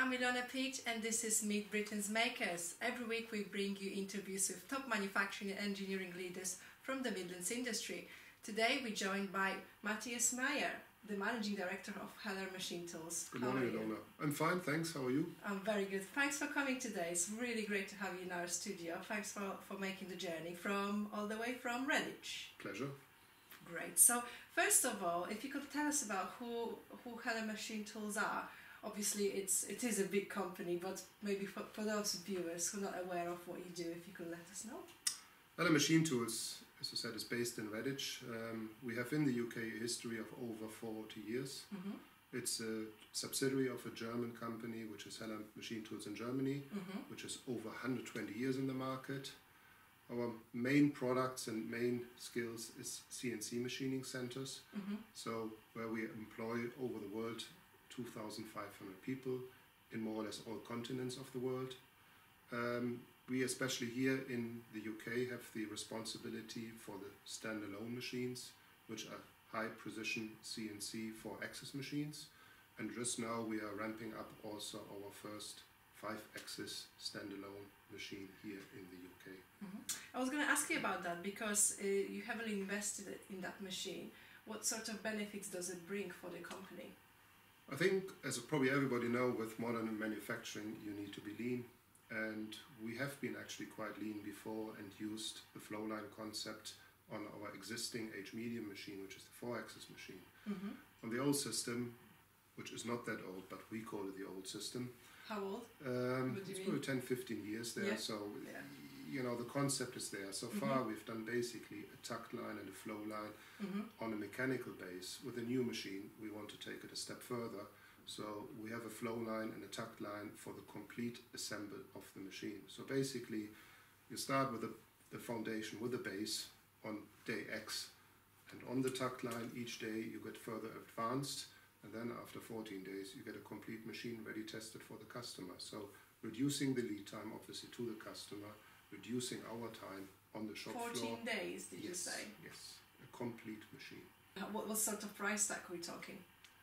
I'm Ilona Peach and this is Meet Britain's Makers. Every week we bring you interviews with top manufacturing and engineering leaders from the Midlands industry. Today we're joined by Matthias Meyer, the Managing Director of Heller Machine Tools. Good morning, Ilona. I'm fine, thanks. How are you? I'm very good. Thanks for coming today. It's really great to have you in our studio. Thanks for making the journey all the way from Redditch. Pleasure. Great. So first of all, if you could tell us about who Heller Machine Tools are. Obviously it is a big company, but maybe for those viewers who are not aware of what you do, if you could let us know. Heller Machine Tools, as I said, is based in Redditch. We have in the UK a history of over 40 years. Mm-hmm. It's a subsidiary of a German company, which is Heller Machine Tools in Germany, Mm-hmm. which is over 120 years in the market. Our main products and main skills is CNC machining centers, Mm-hmm. so where we employ over the world 2,500 people in more or less all continents of the world. We especially here in the UK have the responsibility for the standalone machines, which are high precision CNC 4-axis machines, and just now we are ramping up also our first 5-axis standalone machine here in the UK. Mm-hmm. I was going to ask you about that because you heavily invested in that machine. What sort of benefits does it bring for the company? I think, as probably everybody know, with modern manufacturing you need to be lean, and we have been actually quite lean before and used the flow line concept on our existing H-medium machine, which is the 4-axis machine. Mm-hmm. On the old system, which is not that old, but we call it the old system. How old? It's probably 10-15 years there, Yeah. so Yeah. you know, the concept is there. So far we've done basically a tuck line and a flow line Mm-hmm. on a mechanical base. With a new machine we want to take it a step further, so we have a flow line and a tuck line for the complete assembly of the machine. So basically you start with the foundation, with the base on day X, and on the tuck line each day you get further advanced, and then after 14 days you get a complete machine ready tested for the customer. So reducing the lead time obviously to the customer, reducing our time on the shop 14 floor. days, did you Yes, say? yes, a complete machine. What sort of price tag are we talking?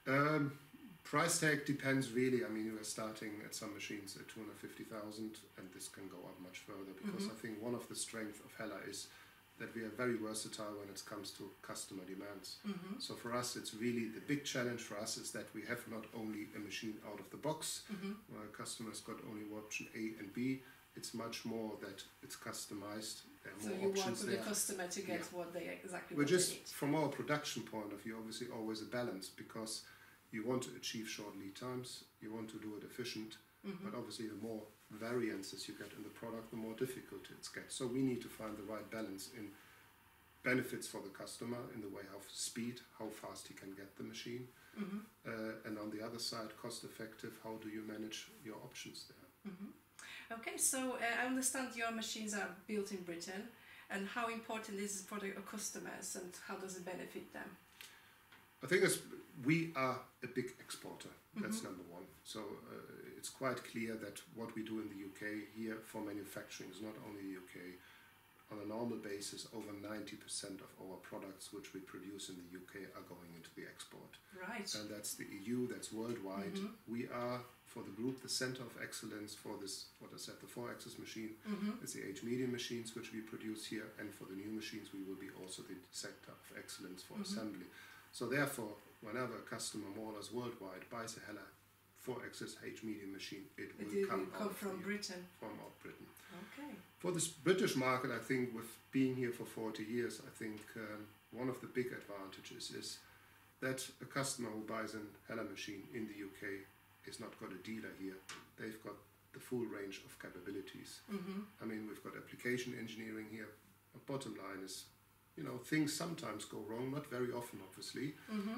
Price tag depends really. I mean, we're starting at some machines at 250,000, and this can go up much further because I think one of the strengths of Heller is that we are very versatile when it comes to customer demands. Mm-hmm. So for us, it's really the big challenge for us is that we have not only a machine out of the box, where customers got only option A and B. It's much more that it's customized. There are So more you work options with there. the customer to get Yeah. what they exactly We're what just, they need. from our production point of view, obviously always a balance, because you want to achieve short lead times, you want to do it efficient, but obviously the more variances you get in the product, the more difficult it gets. So we need to find the right balance in benefits for the customer in the way of speed, how fast he can get the machine, and on the other side, cost effective, how do you manage your options there? Mm-hmm. Okay, so I understand your machines are built in Britain, and how important is it for the customers, and how does it benefit them? I think we are a big exporter, that's number one. So it's quite clear that what we do in the UK here for manufacturing is not only the UK. On a normal basis, over 90% of our products which we produce in the UK are going into the export. Right. And that's the EU, that's worldwide. We are, for the group, the center of excellence for this, what I said, the 4-axis machine. It's the H-medium machines which we produce here, and for the new machines we will be also the center of excellence for assembly. So therefore, whenever a customer more or less worldwide buys a Heller 4-axis H-medium machine, it will come from Britain. From out Britain. Okay. For this British market, I think with being here for 40 years, I think one of the big advantages is that a customer who buys a Heller machine in the UK is not got a dealer here. They've got the full range of capabilities. I mean, we've got application engineering here. But bottom line is, you know, things sometimes go wrong, not very often obviously.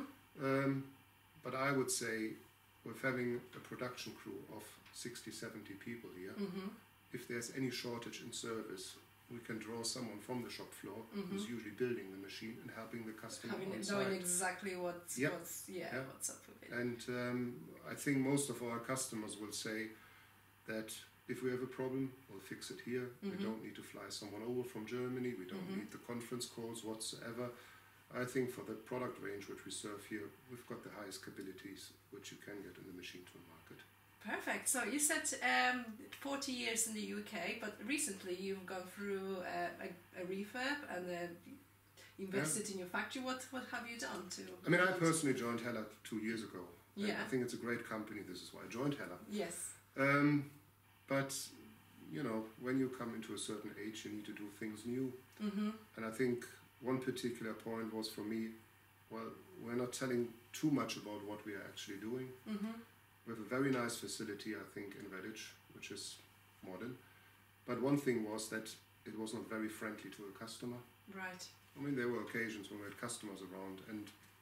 But I would say with having a production crew of 60, 70 people here, if there's any shortage in service, we can draw someone from the shop floor who's usually building the machine and helping the customer on site. Knowing exactly what's up with it. And I think most of our customers will say that if we have a problem, we'll fix it here. We don't need to fly someone over from Germany. We don't need the conference calls whatsoever. I think for the product range which we serve here, we've got the highest capabilities which you can get in the machine tool market. Perfect. So you said 40 years in the UK, but recently you've gone through a refurb and invested in your factory. What have you done to? I mean, I personally joined Hella 2 years ago. Yeah. I think it's a great company. This is why I joined Hella. Yes. But you know, when you come into a certain age, you need to do things new. Mm-hmm. And I think one particular point was for me, well, we're not telling too much about what we are actually doing. Mm-hmm. We have a very nice facility, I think, in Vedic, which is modern. But one thing was that it was not very friendly to a customer. Right. I mean, there were occasions when we had customers around, and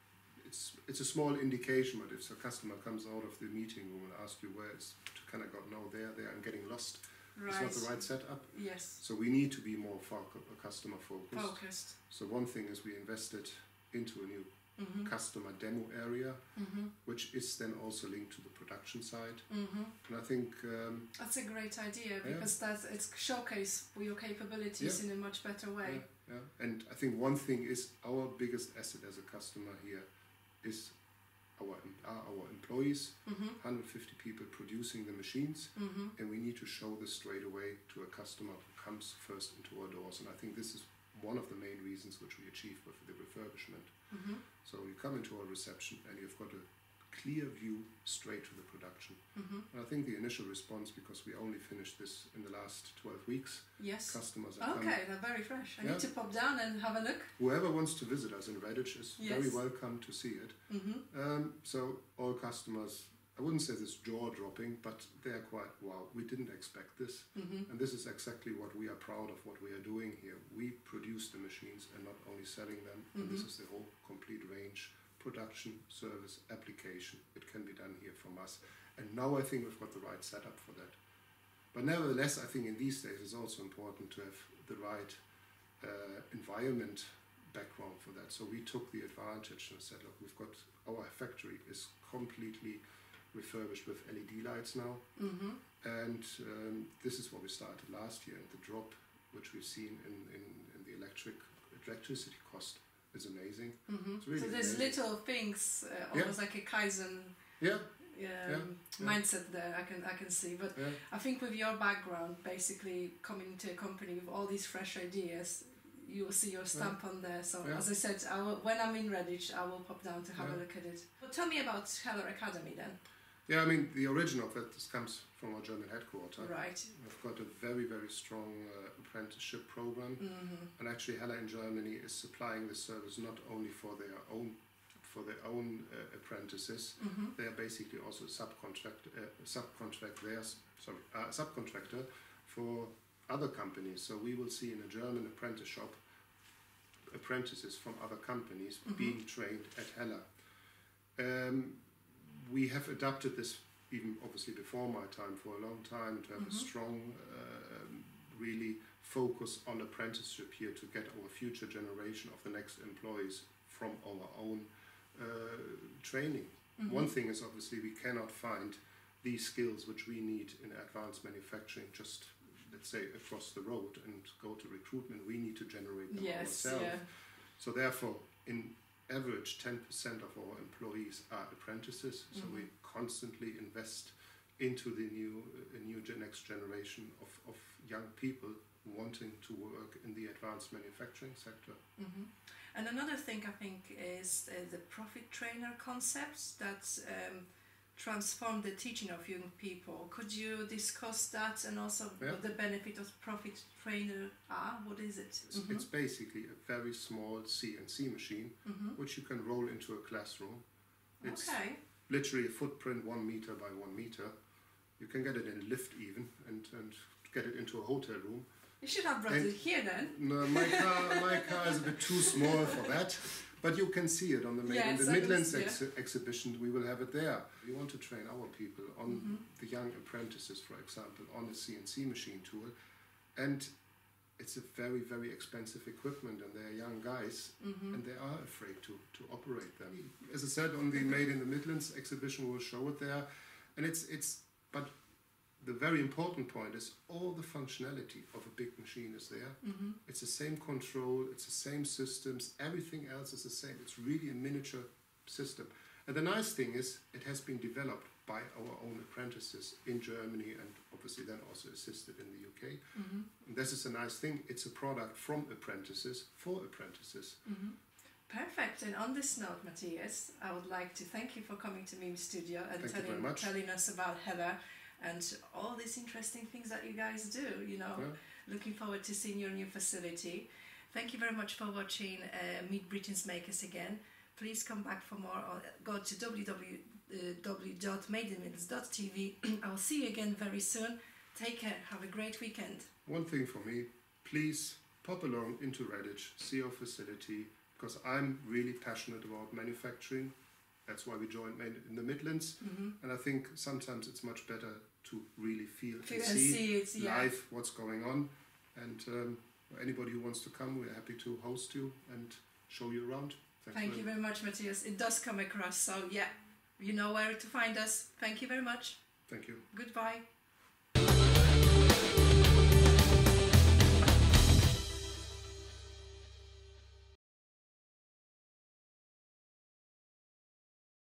it's a small indication, but if a customer comes out of the meeting room and asks you where is can I go, no, there, I'm getting lost. Right. It's not the right setup. Yes. So we need to be more customer focused. Focused. So one thing is we invested into a new Mm-hmm. customer demo area, Mm-hmm. which is then also linked to the production side. Mm-hmm. And I think that's a great idea because it's showcase your capabilities in a much better way. Yeah. And I think one thing is our biggest asset as a customer here is our employees, Mm-hmm. 150 people producing the machines, Mm-hmm. and we need to show this straight away to a customer who comes first into our doors. And I think this is one of the main reasons which we achieve with the refurbishment. Mm-hmm. So you come into our reception and you've got a clear view straight to the production. Mm-hmm. And I think the initial response, because we only finished this in the last 12 weeks, Yes. customers are coming. Okay, they're very fresh. I Yeah. need to pop down and have a look. Whoever wants to visit us in Vedic is very Yes. welcome to see it. Mm-hmm. So all customers, I wouldn't say this jaw-dropping, but they're quite, wow, we didn't expect this. Mm-hmm. And this is exactly what we are proud of, what we are doing here. We produce the machines and not only selling them. And this is the whole complete range, production, service, application. It can be done here from us. And now I think we've got the right setup for that. But nevertheless, I think in these days it's also important to have the right environment background for that. So we took the advantage and said, look, we've got our factory is completely refurbished with LED lights now. Mm-hmm. And this is what we started last year. And the drop which we've seen in the electricity cost is amazing. Mm-hmm. It's really So there's amazing. little things, almost like a Kaizen Yeah, mindset there. I can see, but yeah. I think with your background, basically coming to a company with all these fresh ideas, you will see your stamp on there. So Yeah. as I said, when I'm in Redditch, I will pop down to have a look at it. But tell me about Hella Academy then. Yeah, I mean, the origin of it comes from our German headquarters. Right. We've got a very, very strong apprenticeship program. Mm-hmm. And actually Hella in Germany is supplying the service not only for their own apprentices. Mm-hmm. They are basically also subcontractor for other companies. So we will see in a German apprentice shop apprentices from other companies being trained at Hella. We have adapted this even obviously before my time for a long time to have a strong really focus on apprenticeship here to get our future generation of the next employees from our own training. One thing is obviously we cannot find these skills which we need in advanced manufacturing just, let's say, across the road and go to recruitment. We need to generate them ourselves. Yeah. So therefore, in average, 10% of our employees are apprentices. So we constantly invest into the next generation of young people wanting to work in the advanced manufacturing sector. Mm-hmm. And another thing I think is the profit trainer concepts that transform the teaching of young people. Could you discuss that and also what the benefit of profit trainer are? What is it? It's basically a very small CNC machine which you can roll into a classroom. It's literally a footprint 1 meter by 1 meter. You can get it in a lift even and get it into a hotel room. You should have brought it here then. No, my car is a bit too small for that. But you can see it on the in the Midlands exhibition. We will have it there. We want to train our people on the young apprentices, for example, on the CNC machine tool, and it's a very, very expensive equipment, and they're young guys, and they are afraid to operate them. As I said, on the Made in the Midlands exhibition, we'll show it there, and but the very important point is all the functionality of a big machine is there. It's the same control, it's the same systems, everything else is the same. It's really a miniature system. And the nice thing is it has been developed by our own apprentices in Germany, and obviously then also assisted in the UK. And this is a nice thing. It's a product from apprentices for apprentices. Perfect. And on this note, Matthias, I would like to thank you for coming to MIM Studio and telling us about Heller and all these interesting things that you guys do. You know, looking forward to seeing your new facility. Thank you very much for watching Meet Britain's Makers again. Please come back for more. Go to www.madeinmills.tv. I'll see you again very soon. Take care. Have a great weekend. One thing for me, please pop along into Redditch, see our facility, because I'm really passionate about manufacturing. That's why we joined in the Midlands. And I think sometimes it's much better to really feel and see it, live what's going on. And anybody who wants to come, we're happy to host you and show you around. Thank you very much, Matthias. It does come across, so yeah, you know where to find us. Thank you very much. Thank you. Goodbye.